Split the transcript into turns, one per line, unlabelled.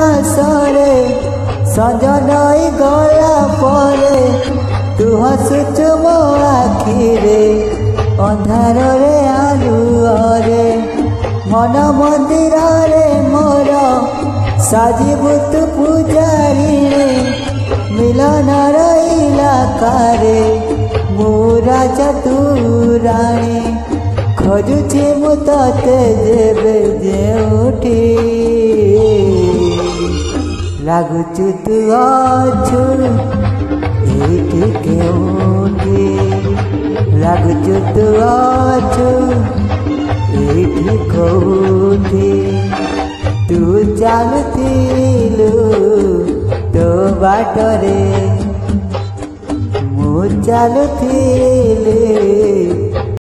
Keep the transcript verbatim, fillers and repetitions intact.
ମାସରେ ସଞ୍ଜ ନଈ ଗଲା ପରେ ତୁ ହସୁଛୁ ମୋ ଆଖିରେ ଅନ୍ଧାରରେ ଆଲୁଅରେ मन मंदिर मोर साजिबु तू पूजारी मिलन इलाकारे मु राजा तू राणी खोजुची मु तते जेबे जेउठी लागुचु तू अछु एठी केउठी लागुचु तू अछु एठी कोठी तू चालुथिलु तो बाटरे मु चालुथिली